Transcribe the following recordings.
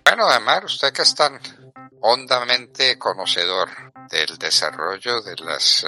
Bueno, además, usted que es tan hondamente conocedor del desarrollo de las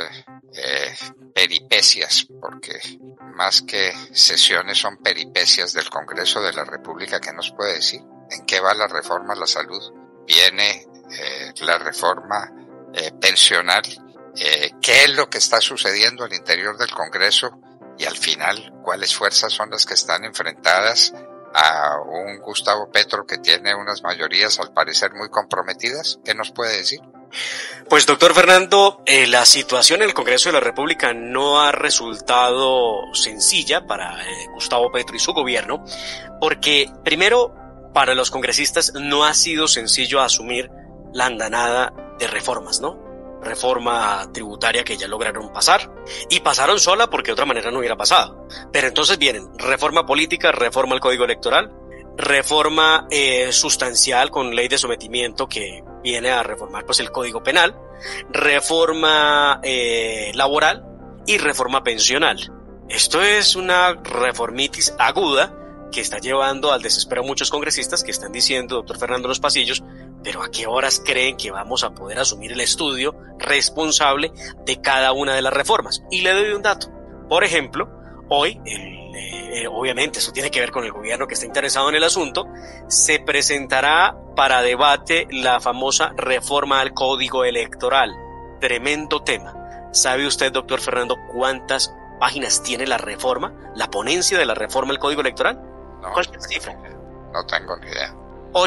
peripecias, porque más que sesiones son peripecias del Congreso de la República, ¿qué nos puede decir? ¿En qué va la reforma a la salud? ¿Viene la reforma pensional? ¿Qué es lo que está sucediendo al interior del Congreso? Y al final, ¿cuáles fuerzas son las que están enfrentadas a un Gustavo Petro que tiene unas mayorías al parecer muy comprometidas? ¿Qué nos puede decir? Pues doctor Fernando, la situación en el Congreso de la República no ha resultado sencilla para Gustavo Petro y su gobierno, porque primero, para los congresistas no ha sido sencillo asumir la andanada de reformas, ¿no? Reforma tributaria que ya lograron pasar, y pasaron sola porque de otra manera no hubiera pasado. Pero entonces vienen reforma política, reforma al Código Electoral, reforma sustancial con ley de sometimiento que viene a reformar pues el Código Penal, reforma laboral y reforma pensional. Esto es una reformitis aguda que está llevando al desespero a muchos congresistas que están diciendo, doctor Fernando, en los pasillos, pero ¿a qué horas creen que vamos a poder asumir el estudio responsable de cada una de las reformas? Y le doy un dato. Por ejemplo, hoy, obviamente eso tiene que ver con el gobierno que está interesado en el asunto, se presentará para debate la famosa reforma al Código Electoral. Tremendo tema. ¿Sabe usted, doctor Fernando, cuántas páginas tiene la reforma, la ponencia de la reforma al Código Electoral? No, ¿Cuál es la cifra? No tengo ni idea.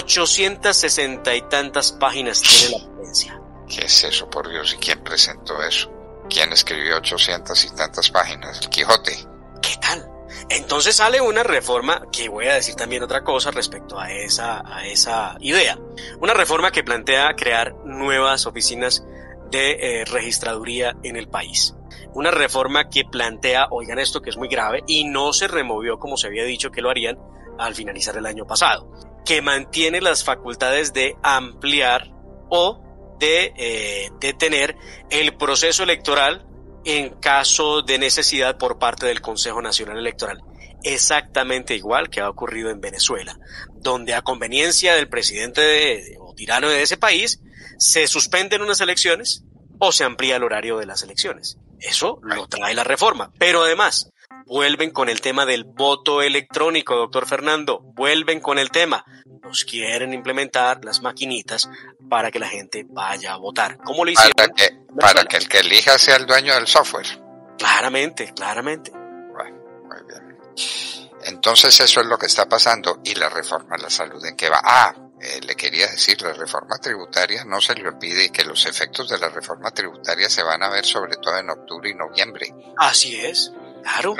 860 y tantas páginas tiene la ponencia. ¿Qué es eso, por Dios? ¿Y quién presentó eso? ¿Quién escribió 800 y tantas páginas? ¿El Quijote? ¿Qué tal? Entonces sale una reforma, que voy a decir también otra cosa respecto a esa idea. Una reforma que plantea crear nuevas oficinas de registraduría en el país. Una reforma que plantea, oigan esto que es muy grave, y no se removió como se había dicho que lo harían al finalizar el año pasado, que mantiene las facultades de ampliar o de detener el proceso electoral en caso de necesidad por parte del Consejo Nacional Electoral. Exactamente igual que ha ocurrido en Venezuela, donde a conveniencia del presidente o tirano de ese país se suspenden unas elecciones o se amplía el horario de las elecciones. Eso lo trae la reforma, pero además vuelven con el tema del voto electrónico, doctor Fernando, vuelven con el tema. Nos quieren implementar las maquinitas para que la gente vaya a votar. ¿Cómo lo hicieron? Para que el que elija sea el dueño del software. Claramente. Bueno, muy bien. Entonces eso es lo que está pasando. ¿Y la reforma a la salud en qué va? Le quería decir, la reforma tributaria no se le olvide que los efectos de la reforma tributaria se van a ver sobre todo en octubre y noviembre. Así es, claro.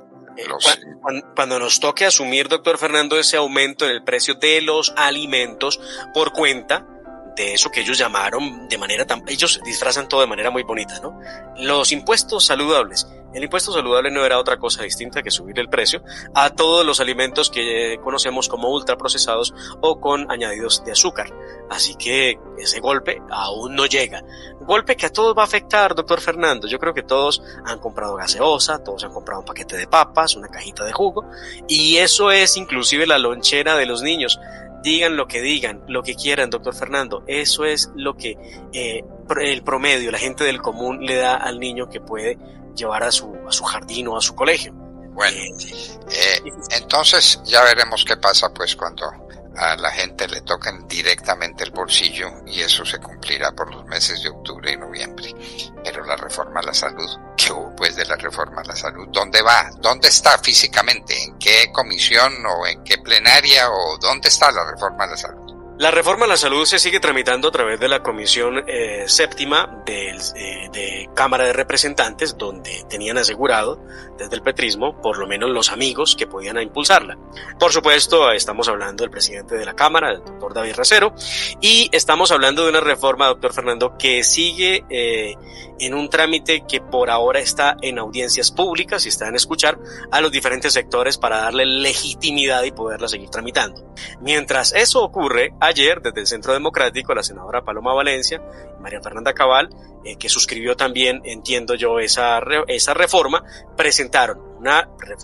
Cuando nos toque asumir, doctor Fernando, ese aumento en el precio de los alimentos por cuenta de eso que ellos llamaron de manera ellos disfrazan todo de manera muy bonita, ¿no? Los impuestos saludables. El impuesto saludable no era otra cosa distinta que subir el precio a todos los alimentos que conocemos como ultraprocesados o con añadidos de azúcar. Así que ese golpe aún no llega. Golpe que a todos va a afectar, doctor Fernando. Yo creo que todos han comprado gaseosa, todos han comprado un paquete de papas, una cajita de jugo, y eso es inclusive la lonchera de los niños. Digan lo que digan, lo que quieran, doctor Fernando, eso es lo que el promedio, la gente del común le da al niño que puede llevar a su jardín o a su colegio. Bueno, entonces ya veremos qué pasa pues cuando a la gente le toquen directamente el bolsillo, y eso se cumplirá por los meses de octubre y noviembre. Pero la reforma a la salud, ¿qué hubo pues de la reforma a la salud? ¿Dónde va? ¿Dónde está físicamente? ¿En qué comisión o en qué plenaria o dónde está la reforma a la salud? La reforma a la salud se sigue tramitando a través de la Comisión Séptima de Cámara de Representantes, donde tenían asegurado desde el petrismo por lo menos los amigos que podían impulsarla. Por supuesto, estamos hablando del presidente de la Cámara, el doctor David Racero, y estamos hablando de una reforma, doctor Fernando, que sigue en un trámite que por ahora está en audiencias públicas y está en escuchar a los diferentes sectores para darle legitimidad y poderla seguir tramitando. Mientras eso ocurre, ayer, desde el Centro Democrático, la senadora Paloma Valencia y María Fernanda Cabal, que suscribió también, entiendo yo, esa reforma, presentaron una reforma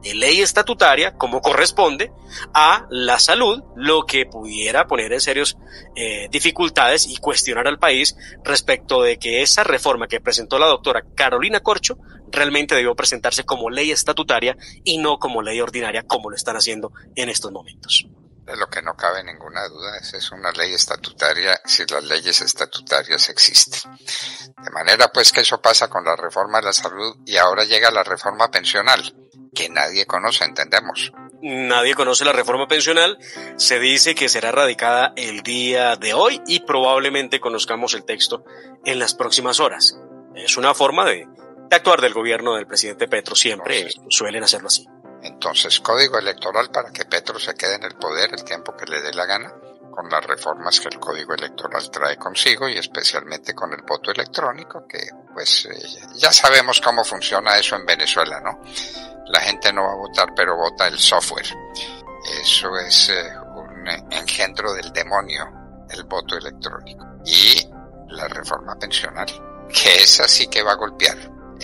de ley estatutaria, como corresponde, a la salud, lo que pudiera poner en serios dificultades y cuestionar al país respecto de que esa reforma que presentó la doctora Carolina Corcho realmente debió presentarse como ley estatutaria y no como ley ordinaria, como lo están haciendo en estos momentos. De lo que no cabe ninguna duda, es una ley estatutaria si las leyes estatutarias existen. De manera pues que eso pasa con la reforma de la salud y ahora llega la reforma pensional, que nadie conoce, entendemos. Nadie conoce la reforma pensional, se dice que será radicada el día de hoy y probablemente conozcamos el texto en las próximas horas. Es una forma de actuar del gobierno del presidente Petro, siempre suelen hacerlo así. Entonces, código electoral para que Petro se quede en el poder el tiempo que le dé la gana, con las reformas que el código electoral trae consigo y especialmente con el voto electrónico, que pues ya sabemos cómo funciona eso en Venezuela, ¿no? La gente no va a votar, pero vota el software. Eso es un engendro del demonio, el voto electrónico. Y la reforma pensional, que esa sí que va a golpear,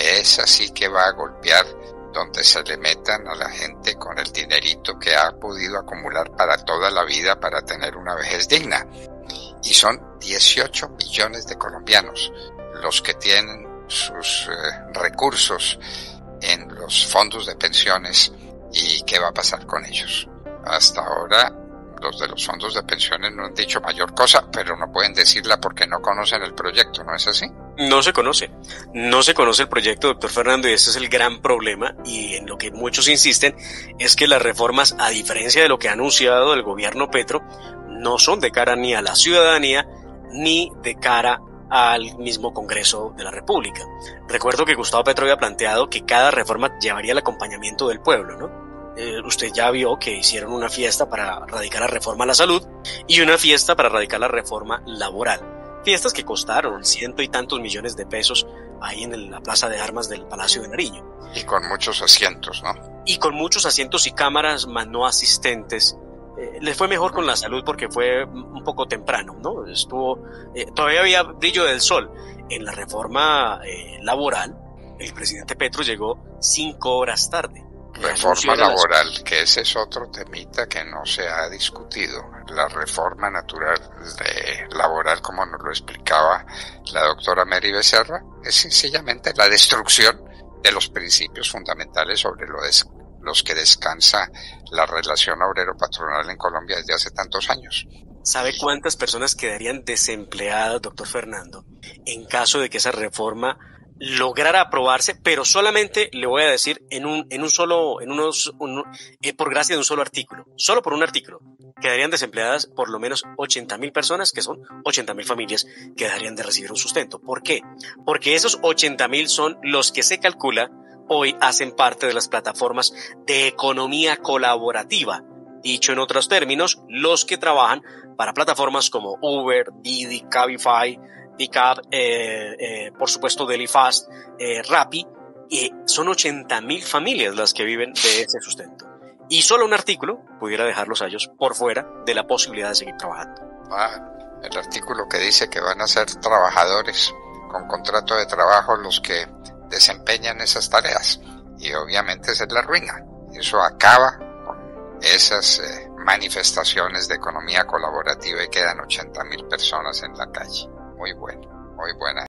donde se le metan a la gente con el dinerito que ha podido acumular para toda la vida para tener una vejez digna. Y son 18 millones de colombianos los que tienen sus recursos en los fondos de pensiones. ¿Y qué va a pasar con ellos? Hasta ahora los de los fondos de pensiones no han dicho mayor cosa, pero no pueden decirla porque no conocen el proyecto, ¿no es así? No se conoce el proyecto, doctor Fernando, y ese es el gran problema, y en lo que muchos insisten es que las reformas, a diferencia de lo que ha anunciado el gobierno Petro, no son de cara ni a la ciudadanía ni de cara al mismo Congreso de la República. Recuerdo que Gustavo Petro había planteado que cada reforma llevaría el acompañamiento del pueblo, ¿no? Usted ya vio que hicieron una fiesta para radicar la reforma a la salud y una fiesta para radicar la reforma laboral. Fiestas que costaron 100 y tantos millones de pesos ahí en la plaza de armas del Palacio de Nariño. Y con muchos asientos, ¿no? Y con muchos asientos y cámaras, más no asistentes. Les fue mejor con la salud porque fue un poco temprano, ¿no? Todavía había brillo del sol. En la reforma laboral, el presidente Petro llegó 5 horas tarde. Reforma laboral, que ese es otro temita que no se ha discutido. La reforma laboral, como nos lo explicaba la doctora Mary Becerra, es sencillamente la destrucción de los principios fundamentales sobre los que descansa la relación obrero-patronal en Colombia desde hace tantos años. ¿Sabe cuántas personas quedarían desempleadas, doctor Fernando, en caso de que esa reforma lograra aprobarse, pero solamente, le voy a decir, por gracia de un solo artículo, solo por un artículo, quedarían desempleadas por lo menos 80,000 personas, que son 80,000 familias que dejarían de recibir un sustento? ¿Por qué? Porque esos 80,000 son los que se calcula hoy hacen parte de las plataformas de economía colaborativa. Dicho en otros términos, los que trabajan para plataformas como Uber, Didi, Cabify, Pickup, por supuesto Delifast, Rappi, son 80,000 familias las que viven de ese sustento. Y solo un artículo pudiera dejarlos a ellos por fuera de la posibilidad de seguir trabajando. El artículo que dice que van a ser trabajadores con contrato de trabajo los que desempeñan esas tareas. Y obviamente esa es la ruina. Eso acaba con esas manifestaciones de economía colaborativa y quedan 80,000 personas en la calle. Muy buena